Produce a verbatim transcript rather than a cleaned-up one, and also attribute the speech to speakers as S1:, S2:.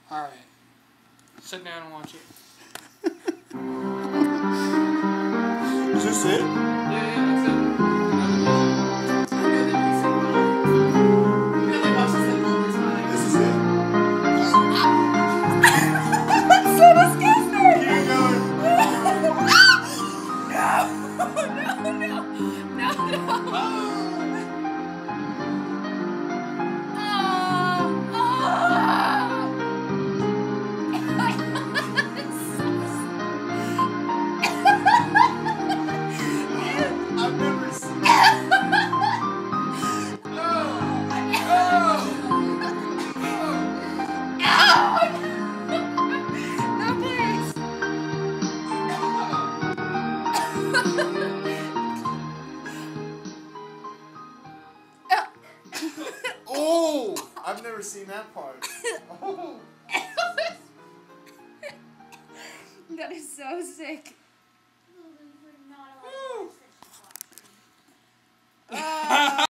S1: Alright. Sit down and watch it.
S2: Is this it?
S1: Yeah, yeah, that's it.
S2: This is it?
S3: That's so disgusting!
S2: Keep going.
S3: No! No, no! No, no!
S2: I've never seen that.
S3: No, please!
S2: Oh! I've never seen that part. Oh.
S3: That is so sick.